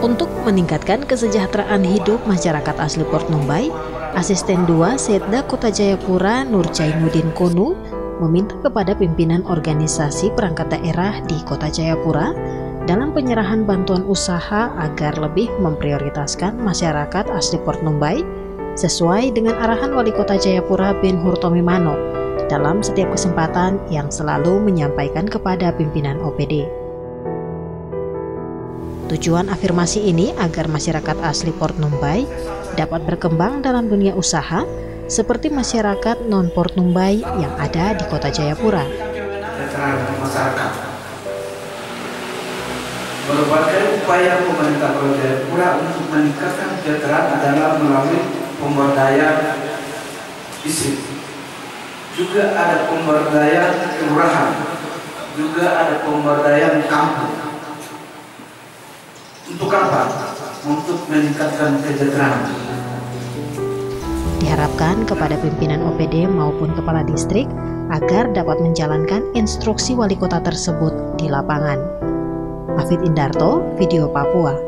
Untuk meningkatkan kesejahteraan hidup masyarakat asli Port Numbai, Asisten 2 Setda Kota Jayapura Nur Jainuddin Konu meminta kepada pimpinan organisasi perangkat daerah di Kota Jayapura dalam penyerahan bantuan usaha agar lebih memprioritaskan masyarakat asli Port Numbai sesuai dengan arahan Wali Kota Jayapura Ben Hurtomimano dalam setiap kesempatan yang selalu menyampaikan kepada pimpinan OPD. Tujuan afirmasi ini agar masyarakat asli Port Numbai dapat berkembang dalam dunia usaha seperti masyarakat non-Port Numbai yang ada di Kota Jayapura. Masyarakat berbagai upaya pemerintah Kota Jayapura untuk meningkatkan kesejahteraan adalah melalui pemberdayaan distrik, juga ada pemberdayaan kelurahan, juga ada pemberdayaan kampung. Untuk apa? Untuk meningkatkan kesejahteraan. Diharapkan kepada pimpinan OPD maupun kepala distrik agar dapat menjalankan instruksi wali kota tersebut di lapangan. Afid Indarto, Video Papua.